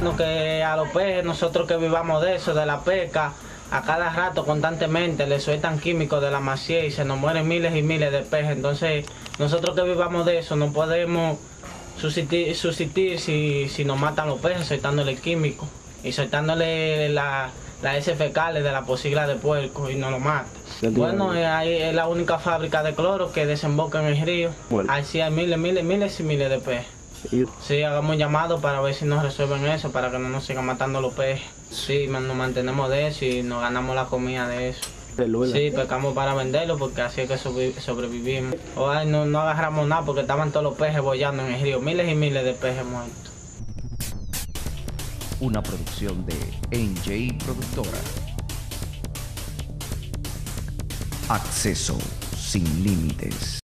Que a los peces, nosotros que vivamos de eso, de la pesca, a cada rato constantemente le sueltan químicos de la macía y se nos mueren miles y miles de peces. Entonces nosotros que vivamos de eso no podemos subsistir si nos matan los peces soltándole químicos y soltándole las heces fecales de la pocilga de puerco y no lo matan. Bueno, ahí es la única fábrica de cloro que desemboca en el río. Bueno. Ahí sí hay miles y miles de peces. Sí, hagamos un llamado para ver si nos resuelven eso, para que no nos sigan matando los peces. Sí, nos mantenemos de eso y nos ganamos la comida de eso. Sí, pescamos para venderlo porque así es que sobrevivimos. Hoy no agarramos nada porque estaban todos los peces bollando en el río, miles y miles de peces muertos. Una producción de NJ Productora. Acceso sin límites.